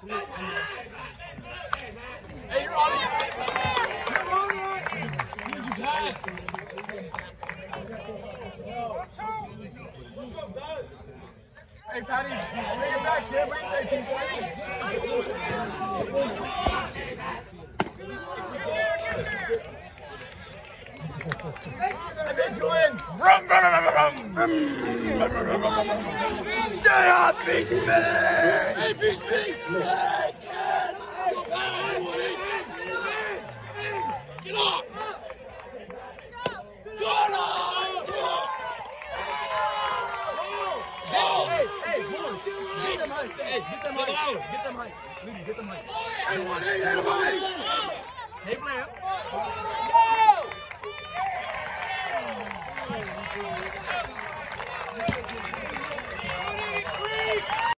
Hey, you're on it. Hey, Patty, bring it back, kid. What do you say, peace lady? I bet you win. Stay up, Peace Me! Hey, Peace Me! Hey, kid! Get off! Hey, get them high. Hey, get them high. Get them high. Lady, get them high. Hey, one, hey, everybody. Hey, Blam.